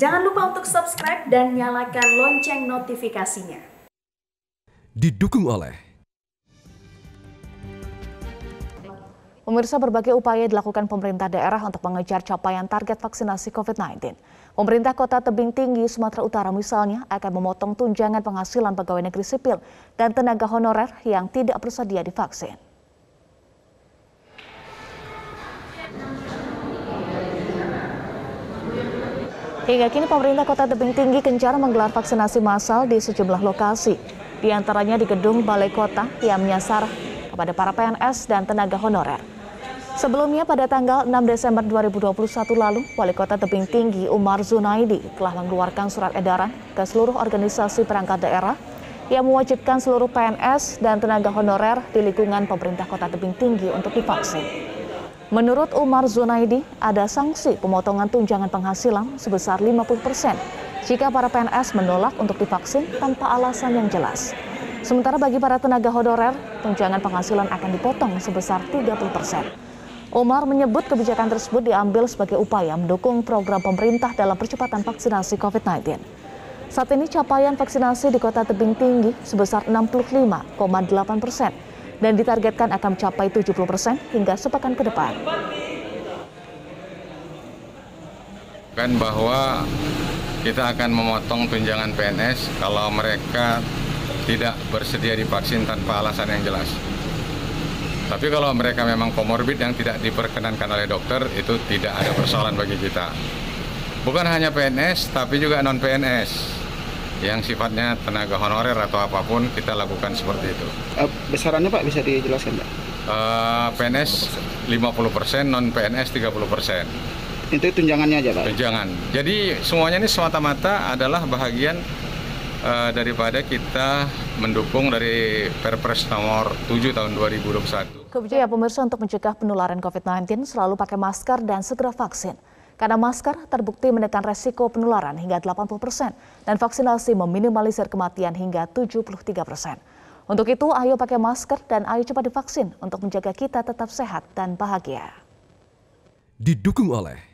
Jangan lupa untuk subscribe dan nyalakan lonceng notifikasinya. Didukung oleh Pemirsa, berbagai upaya dilakukan pemerintah daerah untuk mengejar capaian target vaksinasi COVID-19. Pemerintah Kota Tebing Tinggi, Sumatera Utara misalnya akan memotong tunjangan penghasilan pegawai negeri sipil dan tenaga honorer yang tidak bersedia divaksin. Hingga kini pemerintah Kota Tebing Tinggi gencar menggelar vaksinasi massal di sejumlah lokasi, di antaranya di gedung Balai Kota yang menyasar kepada para PNS dan tenaga honorer. Sebelumnya pada tanggal 6 Desember 2021 lalu, Wali Kota Tebing Tinggi Umar Zunaidi telah mengeluarkan surat edaran ke seluruh organisasi perangkat daerah yang mewajibkan seluruh PNS dan tenaga honorer di lingkungan pemerintah Kota Tebing Tinggi untuk divaksin. Menurut Umar Zunaidi, ada sanksi pemotongan tunjangan penghasilan sebesar 50% jika para PNS menolak untuk divaksin tanpa alasan yang jelas. Sementara bagi para tenaga honorer, tunjangan penghasilan akan dipotong sebesar 30%. Umar menyebut kebijakan tersebut diambil sebagai upaya mendukung program pemerintah dalam percepatan vaksinasi COVID-19. Saat ini capaian vaksinasi di Kota Tebing Tinggi sebesar 65,8% dan ditargetkan akan mencapai 70% hingga sepekan ke depan. Kan bahwa kita akan memotong tunjangan PNS kalau mereka tidak bersedia divaksin tanpa alasan yang jelas. Tapi kalau mereka memang komorbid yang tidak diperkenankan oleh dokter, itu tidak ada persoalan bagi kita. Bukan hanya PNS, tapi juga non-PNS yang sifatnya tenaga honorer atau apapun, kita lakukan seperti itu. Besarannya Pak bisa dijelaskan Pak? PNS 50%, non-PNS 30%. Itu tunjangannya aja Pak? Tunjangan. Jadi semuanya ini semata-mata adalah bahagian daripada kita mendukung dari Perpres nomor 7 tahun 2021. Kebijakan pemirsa untuk mencegah penularan COVID-19 selalu pakai masker dan segera vaksin. Karena masker terbukti menekan resiko penularan hingga 80% dan vaksinasi meminimalisir kematian hingga 73%. Untuk itu, ayo pakai masker dan ayo cepat divaksin untuk menjaga kita tetap sehat dan bahagia. didukung oleh